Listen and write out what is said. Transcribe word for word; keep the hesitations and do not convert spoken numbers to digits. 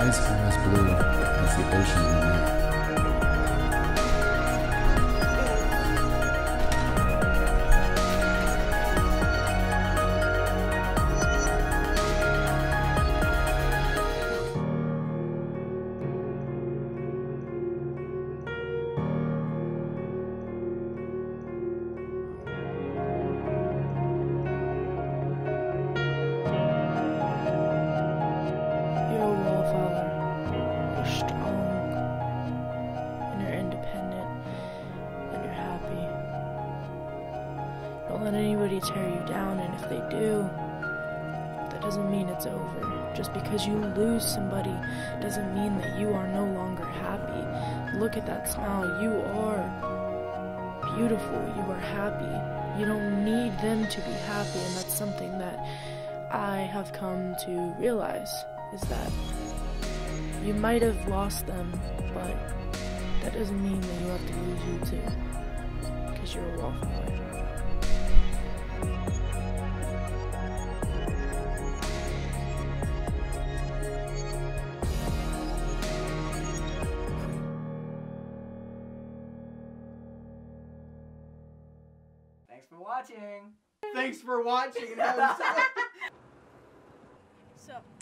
the sky is blue, it's the ocean in there. Don't let anybody tear you down, and if they do, that doesn't mean it's over. Just because you lose somebody doesn't mean that you are no longer happy. Look at that smile. You are beautiful. You are happy. You don't need them to be happy, and that's something that I have come to realize, is that you might have lost them, but that doesn't mean that you have to lose you too, because you're a wallflower. Thanks for watching. Thanks for watching. So.